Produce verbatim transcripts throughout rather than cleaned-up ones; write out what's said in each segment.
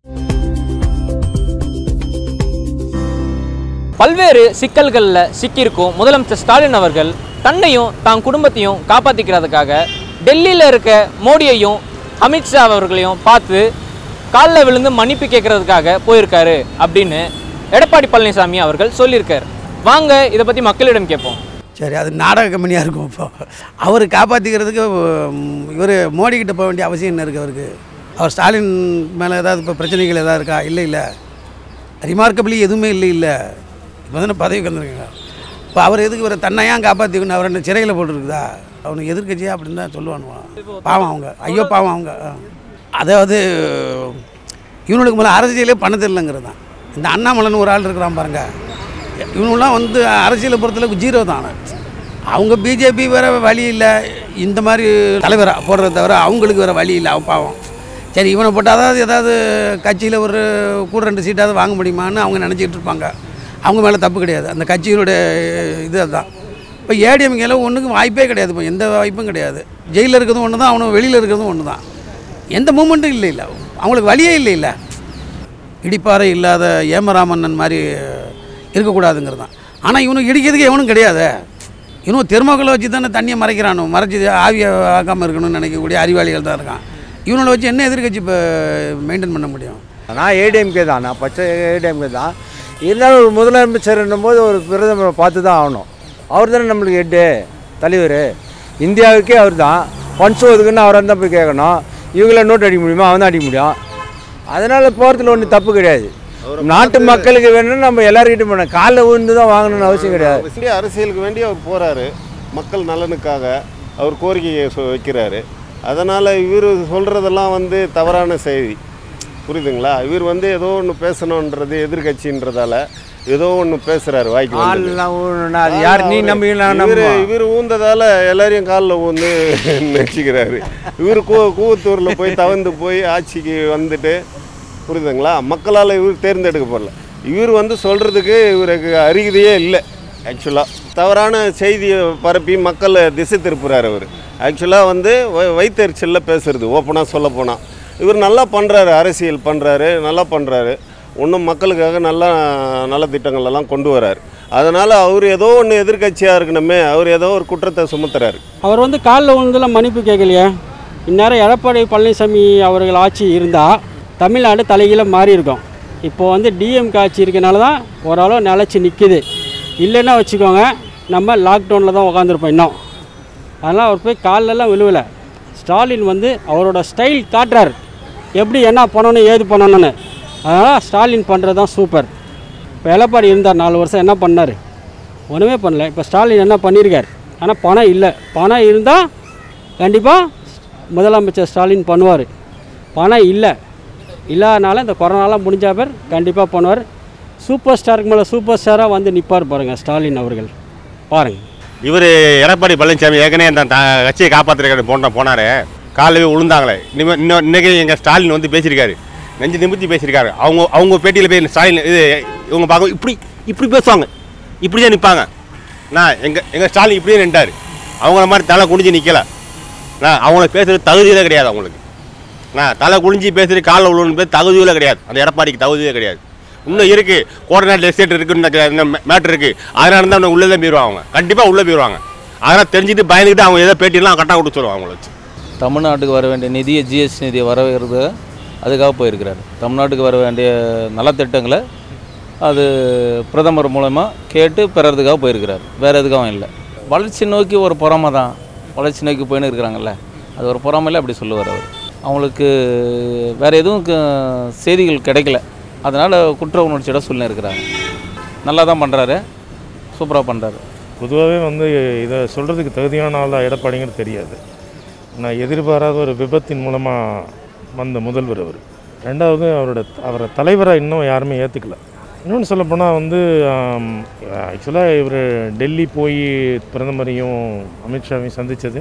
பல்வேறு சிக்கல்களில் சிக்கியிருக்கும் முதலமைச்சர் ஸ்டாலின் அவர்கள் தன்னையும் தான் குடும்பத்தையும் காப்பாற்றிக்கிறதுக்காக டெல்லியில் இருக்க மோடியையும் அமித்ஷா அவர்களையும் பார்த்து காலில் விழுந்து மன்னிப்பு கேட்கறதுக்காக போயிருக்காரு அப்படின்னு எடப்பாடி பழனிசாமி அவர்கள் சொல்லியிருக்கார். வாங்க இதை பற்றி மக்களிடம் கேட்போம். சரி, அது நாடக கம்பெனியாக இருக்கும். இப்போ அவர் காப்பாற்றிக்கிறதுக்கு இவர் மோடிக்கிட்ட போக வேண்டிய அவசியம் என்ன இருக்குது அவருக்கு? அவர் ஸ்டாலின் மேலே ஏதாவது இப்போ பிரச்சனைகள் எதாவது இருக்கா? இல்லை இல்லை, ரிமார்க்கபிளி எதுவுமே இல்லை இல்லை இப்போ தானே பதவிக்கு வந்துருக்குங்க. இப்போ அவர் எதுக்கு இவரை தன்னையாக காப்பாற்றிக்கணும்? அவர் என்ன சிறையில் போட்டுருக்குதா? அவனுக்கு எதிர்கட்சியா அப்படின்னு தான் சொல்லுவானுவான். பாவம் அவங்க, ஐயோ பாவம் அவங்க. அதாவது இவனுக்கு மேலே அரசியலே பண்ண தெரியலங்கிறது தான். இந்த அண்ணாமலைன்னு ஒரு ஆள் இருக்கிறான் பாருங்க, இவனுலாம் வந்து அரசியலை பொறுத்தளவுக்கு ஜீரோ தான். அவங்க பிஜேபி வேறு வழி இல்லை, இந்த மாதிரி தலைவராக போடுறத தவிர அவங்களுக்கு வேறு வழி இல்லை. அவன் பாவம். சரி, இவனை போட்டால் அதாவது ஏதாவது கட்சியில் ஒரு கூட ரெண்டு சீட்டாவது வாங்க முடியுமான்னு அவங்க நினச்சிக்கிட்டு இருப்பாங்க. அவங்க மேலே தப்பு கிடையாது, அந்த கட்சியினுடைய இது அதுதான். இப்போ ஏடிஎம்கேல ஒன்றுக்கும் வாய்ப்பே கிடையாது, இப்போ எந்த வாய்ப்பும் கிடையாது. ஜெயிலில் இருக்கிறதும் ஒன்று தான், அவனும் வெளியில் இருக்கிறதும் ஒன்று தான். எந்த மூமெண்ட்டும் இல்லை இல்லை, அவங்களுக்கு வழியே இல்லை இல்லை. இடிப்பாறை இல்லாத ஏமராமன்னன் மாதிரி இருக்கக்கூடாதுங்கிறது தான். ஆனால் இவனுக்கு இடிக்கிறதுக்கு எவனும் கிடையாது. இவனும் தெர்மோக்களை வச்சு தானே தண்ணியை மறைக்கிறானோ, மறைச்சி ஆவியை ஆக்காமல் இருக்கணும்னு நினைக்கக்கூடிய அறிவாளிகள் தான் இருக்கான். இவனை வச்சு என்ன எதிர்கட்சி இப்போ மெயின்டைன் பண்ண முடியும்? நான் ஏடிஎம்கே தான், நான் பச்சை ஏடிஎம்கே தான். இருந்தாலும் ஒரு முதலமைச்சர் என்னும்போது ஒரு பிரதமரை பார்த்து தான் ஆகணும். அவர் தானே நம்மளுக்கு ஹெட்டு தலைவர், இந்தியாவுக்கே அவர் தான். ஃபண்ட்ஸ் ஒதுக்குன்னு அவரை தான் போய் கேட்கணும். இவங்கள நோட் அடிக்க முடியுமா? அவன் தான் அடிக்க முடியும். அதனால் போகிறதுல ஒன்றும் தப்பு கிடையாது. நாட்டு மக்களுக்கு வேணும்னு நம்ம எல்லாருக்கிட்டும் போனோம், காலில் விழுந்து தான் வாங்கணும்னு அவசியம் கிடையாது. இந்திய அரசியலுக்கு வேண்டி அவர் போகிறாரு, மக்கள் நலனுக்காக அவர் கோரிக்கையை வைக்கிறாரு. அதனால் இவர் சொல்கிறதெல்லாம் வந்து தவறான செய்தி, புரியுதுங்களா? இவர் வந்து ஏதோ ஒன்று பேசணுன்றது எதிர்கட்சின்றதால ஏதோ ஒன்று பேசுகிறாரு, வாய்க்கு அது யார் நீ நம்பிக்கலாம். இவர் இவர் ஊந்ததால் எல்லாரையும் காலில் ஊந்து நினச்சிக்கிறாரு. இவர் கூ கூவத்தூரில் போய் தவந்து போய் ஆட்சிக்கு வந்துட்டு, புரியுதுங்களா? மக்களால் இவர் தேர்ந்தெடுக்கப்படல. இவர் வந்து சொல்கிறதுக்கு இவருக்கு அருகதையே இல்லை. ஆக்சுவலாக தவறான செய்தியை பரப்பி மக்களை திசை திருப்புறாரு அவர். ஆக்சுவலாக வந்து வைத்தறிச்சலில் பேசுகிறது, ஓப்பனாக சொல்ல போனால். இவர் நல்லா பண்ணுறாரு, அரசியல் பண்ணுறாரு, நல்லா பண்ணுறாரு. இன்னும் மக்களுக்காக நல்லா நல்ல திட்டங்களெல்லாம் கொண்டு வராரு. அதனால் அவர் ஏதோ ஒன்று எதிர்கட்சியாக இருக்கணுமே, அவர் ஏதோ ஒரு குற்றத்தை சுமத்துறாரு. அவர் வந்து காலில் ஒன்றுலாம் மன்னிப்பு கேட்கலையே. இந்நேரம் எடப்பாடி பழனிசாமி அவர்கள் ஆட்சி இருந்தால் தமிழ்நாடு தலைகீழ மாறி இருக்கும். இப்போது வந்து டிஎம்கே ஆட்சி இருக்கனால தான் ஓரளவு நிலச்சி நிற்கிது. இல்லைன்னா வச்சுக்கோங்க, நம்ம லாக்டவுனில் தான் உட்காந்துருப்போம் இன்னும். அதனால் அவர் போய் காலிலெல்லாம் விழுவலை. ஸ்டாலின் வந்து அவரோட ஸ்டைல் காட்டுறார், எப்படி என்ன பண்ணணும் ஏது பண்ணணும்னு. அதனால் ஸ்டாலின் பண்ணுறது தான் சூப்பர். இப்போ எடப்பாடி இருந்தார் நாலு வருஷம், என்ன பண்ணார்? ஒன்றுமே பண்ணல. இப்போ ஸ்டாலின் என்ன பண்ணியிருக்கார்? ஆனால் பணம் இல்லை. பணம் இருந்தால் கண்டிப்பாக முதலமைச்சர் ஸ்டாலின் பண்ணுவார். பணம் இல்லை, இல்லாதனால இந்த கொரோனாலாம் முடிஞ்ச பேர் கண்டிப்பாக பண்ணுவார். சூப்பர் ஸ்டாருக்கு மேலே சூப்பர் ஸ்டாராக வந்து நிற்பார் பாருங்கள் ஸ்டாலின் அவர்கள். பாருங்கள், இவர் எடப்பாடி பழனிசாமி ஏற்கனவே அந்த கட்சியை காப்பாற்றுற போன போனார், காலையில் விழுந்தாங்களே. இன்னும் இன்னும் இன்றைக்கி எங்கள் ஸ்டாலின் வந்து பேசியிருக்காரு, நெஞ்சு நிமித்தி பேசியிருக்காரு. அவங்க அவங்க பேட்டியில் போய் ஸ்டாலின் இது இவங்க பார்க்க இப்படி இப்படி பேசுவாங்க, இப்படி தான் நிற்பாங்க. நான் எங்கள் எங்கள் ஸ்டாலின் இப்படியே நின்றார், அவங்கள மாதிரி தலை குனிஞ்சு நிற்கலை. நான் அவங்கள பேசுகிறது தகுதியில் கிடையாது. அவங்களுக்கு நான் தலை குனிஞ்சி பேசுகிறது காலில் விழுன்னு பேர் தகுதியில் கிடையாது. அந்த எடப்பாடிக்கு தகுதியே கிடையாது. இன்னும் இருக்குது, கோஆர்டினேட் எஸ்டேட் இருக்குன்னு மேட்ரு இருக்குது. அதனால இருந்தால் அவங்க உள்ளே தான் போயிடுவாங்க, அவங்க கண்டிப்பாக உள்ளே போயிடுவாங்க. அதனால் தெரிஞ்சுட்டு பயந்துக்கிட்டு அவங்க ஏதோ பேட்டிலாம் கட்டாக கொடுத்து சொல்லுவாங்க. அவங்கள வச்சு தமிழ்நாட்டுக்கு வர வேண்டிய நிதியை ஜிஎஸ்டி நிதியை வரவேறது அதுக்காக போயிருக்கிறாரு. தமிழ்நாட்டுக்கு வர வேண்டிய நலத்திட்டங்களை அது பிரதமர் மூலமாக கேட்டு பெறறதுக்காக போயிருக்கிறார், வேறு எதுக்காகவும் இல்லை. வளர்ச்சி நோக்கி ஒரு பொறாமை தான், வளர்ச்சி நோக்கி போயின்னு இருக்கிறாங்கல்ல, அது ஒரு பொறாமையில் அப்படி சொல்லுவார் அவர். அவங்களுக்கு வேறு எதுவும் செய்திகள் கிடைக்கல, அதனால் குற்ற உணர்ச்சியோட சொல்லி இருக்கிறாங்க. நல்லா தான் பண்ணுறாரு, சூப்பராக பண்ணுறாரு. பொதுவாகவே வந்து இதை சொல்கிறதுக்கு தகுதியான ஆளாக எடப்பாடிங்கிறது தெரியாது. நான் எதிர்பாராத ஒரு விபத்தின் மூலமாக வந்த முதல்வர் அவர். ரெண்டாவது அவரோட அவரை தலைவராக இன்னும் யாருமே ஏற்றுக்கல. இன்னொன்று சொல்லப்போனால் வந்து ஆக்சுவலாக இவர் டெல்லி போய் பிரதமரையும் அமித்ஷாவையும் சந்தித்தது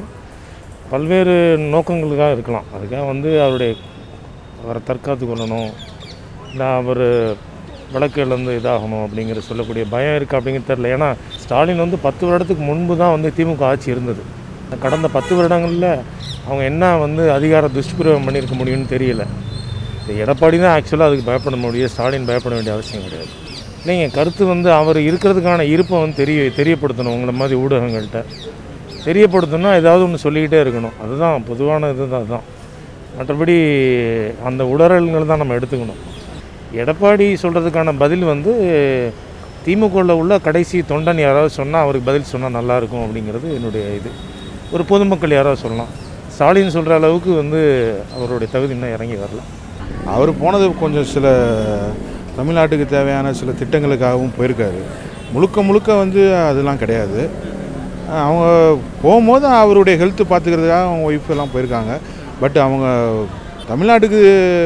பல்வேறு நோக்கங்களுக்காக இருக்கலாம். அதுக்காக வந்து அவருடைய அவரை தற்காத்து கொள்ளணும், இல்லை அவர் வழக்குலேருந்து இதாகணும் அப்படிங்கிற சொல்லக்கூடிய பயம் இருக்குது அப்படிங்கிறது தெரில. ஏன்னா ஸ்டாலின் வந்து பத்து வருடத்துக்கு முன்பு தான் வந்து திமுக ஆட்சி இருந்தது. கடந்த பத்து வருடங்களில் அவங்க என்ன வந்து அதிகார துஷ்பிரயோகம் பண்ணியிருக்க முடியும்னு தெரியல. எடப்பாடி தான் ஆக்சுவலாக அதுக்கு பயப்பட முடியும், ஸ்டாலின் பயப்பட வேண்டிய அவசியம் கிடையாது. நீங்கள் கருத்து வந்து அவர் இருக்கிறதுக்கான இருப்பை வந்து தெரிய தெரியப்படுத்தணும். உங்களை மாதிரி ஊடகங்கள்கிட்ட தெரியப்படுத்தணும்னா ஏதாவது ஒன்று சொல்லிக்கிட்டே இருக்கணும். அதுதான் பொதுவான இது தான். அதுதான் மற்றபடி அந்த உடறல்கள் தான் நம்ம எடுத்துக்கணும். எடப்பாடி சொல்கிறதுக்கான பதில் வந்து திமுகவில் உள்ள கடைசி தொண்டன் யாராவது சொன்னால் அவருக்கு பதில் சொன்னால் நல்லாயிருக்கும் அப்படிங்கிறது என்னுடைய இது. ஒரு பொதுமக்கள் யாராவது சொல்லலாம். ஸ்டாலின் சொல்கிற அளவுக்கு வந்து அவருடைய தகுதி இன்னும் இறங்கி வரல. அவர் போனது கொஞ்சம் சில தமிழ்நாட்டுக்கு தேவையான சில திட்டங்களுக்காகவும் போயிருக்காரு. முழுக்க முழுக்க வந்து அதெல்லாம் கிடையாது. அவங்க போகும்போது அவருடைய ஹெல்த்து பார்த்துக்கிறதுக்காக அவங்க ஒய்ஃப் எல்லாம் போயிருக்காங்க. பட் அவங்க தமிழ்நாட்டுக்கு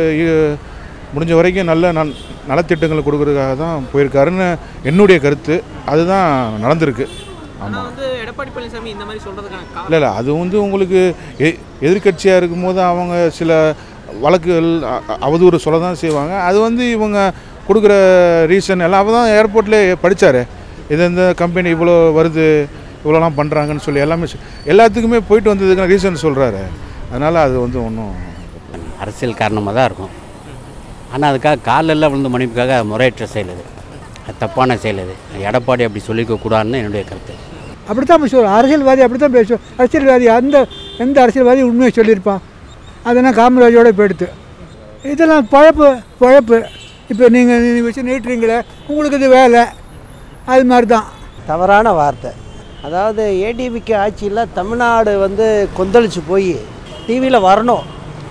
முடிஞ்ச வரைக்கும் நல்ல நல் நலத்திட்டங்கள் கொடுக்கறதுக்காக தான் போயிருக்காருன்னு என்னுடைய கருத்து. அதுதான் நடந்திருக்கு. ஆமாம், வந்து எடப்பாடி பழனிசாமி இந்த மாதிரி சொல்கிறதுக்கான இல்லை இல்லை அது வந்து உங்களுக்கு எ எதிர்கட்சியாக இருக்கும்போது அவங்க சில வழக்குகள் அவதூறு சொல்ல தான் செய்வாங்க. அது வந்து இவங்க கொடுக்குற ரீசன் எல்லாம் அவள் தான் ஏர்போர்ட்லேயே படித்தார். இது இந்த கம்பெனி இவ்வளோ வருது, இவ்வளோலாம் பண்ணுறாங்கன்னு சொல்லி எல்லாமே எல்லாத்துக்குமே போயிட்டு வந்ததுக்கான ரீசன் சொல்கிறாரு. அதனால் அது வந்து ஒன்றும் அரசியல் காரணமாக தான் இருக்கும். ஆனால் அதுக்காக காலெல்லாம் விழுந்து மன்னிப்புக்காக முறையற்ற செயல் அது, அது தப்பான செயல். அது எடப்பாடி அப்படி சொல்லிக்க கூடாதுன்னு என்னுடைய கருத்து. அப்படி தான் பேசுவோம். அரசியல்வாதி அப்படி தான் பேசுவோம். அரசியல்வாதி அந்த எந்த அரசியல்வாதி உண்மையை சொல்லியிருப்பான். அதெல்லாம் காமராஜோட போயிடுத்து. இதெல்லாம் பழப்பு பழப்பு இப்போ நீங்கள் நீங்கள் வச்சு நீட்டுறீங்களே, உங்களுக்கு இது வேலை, அது மாதிரி தான். தவறான வார்த்தை. அதாவது ஏடிஎம்கே ஆட்சியில் தமிழ்நாடு வந்து கொந்தளிச்சு போய் டிவியில் வரணும்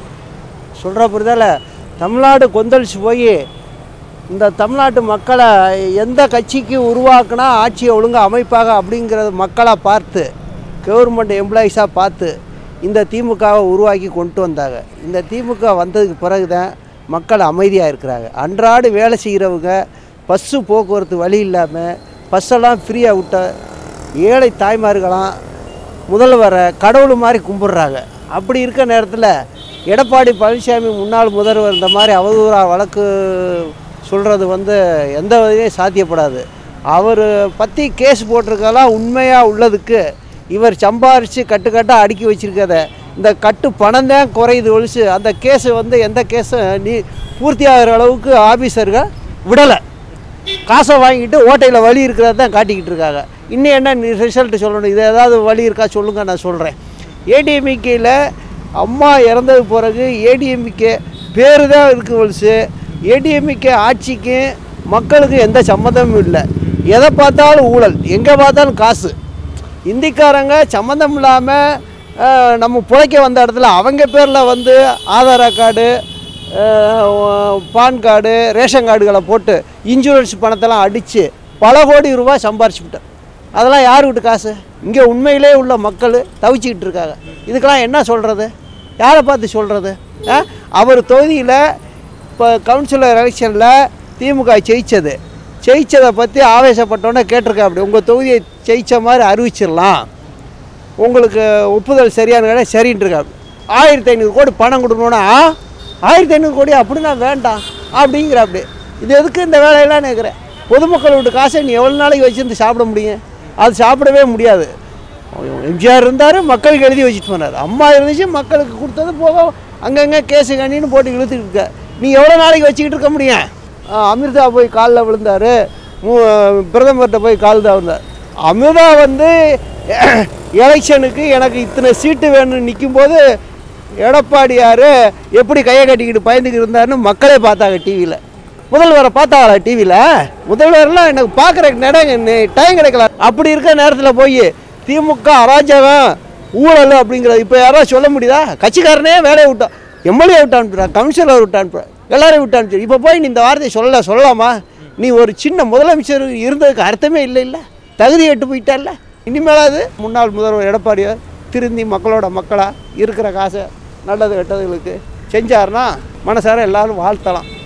சொல்கிற புரிதல. தமிழ்நாடு கொந்தளிச்சு போய் இந்த தமிழ்நாட்டு மக்களை எந்த கட்சிக்கு உருவாக்குனா ஆட்சியை ஒழுங்காக அமைப்பாக அப்படிங்கிறது மக்களாக பார்த்து, கவர்மெண்ட் எம்ப்ளாயீஸாக பார்த்து இந்த திமுகவை உருவாக்கி கொண்டு வந்தாங்க. இந்த திமுக வந்ததுக்கு பிறகு தான் மக்கள் அமைதியாக இருக்கிறாங்க. அன்றாடு வேலை செய்கிறவங்க பஸ்ஸு போக்குவரத்து வழி இல்லாமல் பஸ்ஸெல்லாம் ஃப்ரீயாக விட்ட ஏழை தாய்மார்களாம் முதல்வரை கடவுள் மாதிரி கும்பிட்றாங்க. அப்படி இருக்க நேரத்தில் எடப்பாடி பழனிசாமி முன்னாள் முதல்வர் இந்த மாதிரி அவதூறா வழக்கு சொல்கிறது வந்து எந்த வகையும் சாத்தியப்படாது. அவர் பற்றி கேஸ் போட்டிருக்கலாம். உண்மையாக உள்ளதுக்கு இவர் சம்பாரித்து கட்டுக்கட்டாக அடுக்கி வச்சுருக்கத இந்த கட்டு பணம் தான் குறையுது ஒழிச்சு அந்த கேஸு வந்து எந்த கேஸும் நீ பூர்த்தி ஆகிற அளவுக்கு ஆஃபீஸர்கள் விடலை. காசை வாங்கிட்டு ஓட்டையில் வழி இருக்கிறத தான் காட்டிக்கிட்டு இருக்காங்க. இன்னும் என்ன ரிசல்ட்டு சொல்லணும், இது ஏதாவது வழி இருக்கா சொல்லுங்கள், நான் சொல்கிறேன். ஏடிஎம்கேயில் அம்மா இறந்தது பிறகு ஏடிஎம்கே பேர் தான் இருக்குது ஒழிச்சு ஏடிஎம்கே ஆட்சிக்கு மக்களுக்கு எந்த சம்மந்தமும் இல்லை. எதை பார்த்தாலும் ஊழல், எங்கே பார்த்தாலும் காசு. இந்திக்காரங்க சம்மந்தம் இல்லாமல் நம்ம பிழைக்க வந்த இடத்துல அவங்க பேரில் வந்து Aadhaar card, pan card, ration கார்டுகளை போட்டு இன்சூரன்ஸ் பணத்தெல்லாம் அடித்து பல கோடி ரூபாய் சம்பாரிச்சுக்கிட்டேன். அதெல்லாம் யார் வீட்டு காசு? இங்கே உண்மையிலே உள்ள மக்கள் தவிச்சிக்கிட்டு இருக்காங்க. இதுக்கெல்லாம் என்ன சொல்கிறது, யாரை பார்த்து சொல்கிறது? அவர் தொகுதியில் இப்போ கவுன்சிலர் எலெக்ஷனில் திமுக ஜெயித்தது ஜெயிச்சதை பற்றி ஆவேசப்பட்டோன்னே கேட்டிருக்கேன். அப்படி உங்கள் தொகுதியை ஜெயித்த மாதிரி அறிவிச்சிடலாம், உங்களுக்கு ஒப்புதல் சரியான சரின்ட்டுருக்கா. ஆயிரத்தி ஐநூறு கோடி பணம் கொடுக்கணுன்னா ஆயிரத்தி ஐநூறு கோடி அப்படின்னா வேண்டாம் அப்படிங்கிற. அப்படி இது எதுக்கு இந்த வேலையெல்லாம் நினைக்கிறேன். பொதுமக்களோட காசை நீ எவ்வளோ நாளைக்கு வச்சுருந்து சாப்பிட முடியும்? அது சாப்பிடவே முடியாது. எம்ஜிஆர் இருந்தார், மக்களுக்கு எழுதி வச்சுட்டு போனார். அம்மா இருந்துச்சு, மக்களுக்கு கொடுத்தது போக அங்கங்கே கேஸு கண்ணின்னு போட்டு இழுத்துட்டு இருக்க. நீ எவ்வளோ நாளைக்கு வச்சுக்கிட்டு இருக்க முடியும்? அமிர்தா போய் காலில் விழுந்தார், பிரதமர்கிட்ட போய் கால் தான் விழுந்தார். அமிர்தா வந்து எலெக்ஷனுக்கு எனக்கு இத்தனை சீட்டு வேணும்னு நிற்கும்போது எடப்பாடியார் எப்படி கையை கட்டிக்கிட்டு பயந்துக்கிட்டு இருந்தாருன்னு மக்களே பார்த்தாங்க டிவியில். முதல்வரை பார்த்தாங்களா டிவியில்? முதல்வரெலாம் எனக்கு பார்க்குற நட டைம் கிடைக்கல. அப்படி இருக்கிற நேரத்தில் போய் திமுக அராஜகம் ஊழல் அப்படிங்கிறது இப்போ யாராவது சொல்ல முடியுதா? கட்சிக்காரனே வேலையை விட்டான், எம்எல்ஏ விட்டு அனுப்புகிறான், கவுன்சிலர் விட்டு அனுப்புகிறான், எல்லாரையும் விட்டு அனுப்பிச்சு இப்போ போய் நீ இந்த வார்த்தையை சொல்லலை சொல்லலாமா? நீ ஒரு சின்ன முதலமைச்சர் இருந்ததுக்கு அர்த்தமே இல்லை. இல்லை தகுதி எட்டு போயிட்டால. இனிமேலாவது முன்னாள் முதல்வர் எடப்பாடியார் திருந்தி மக்களோட மக்களாக இருக்கிற காசை நல்லது கெட்டதுகளுக்கு செஞ்சார்னா மனசார எல்லோரும் வாழ்த்தலாம்.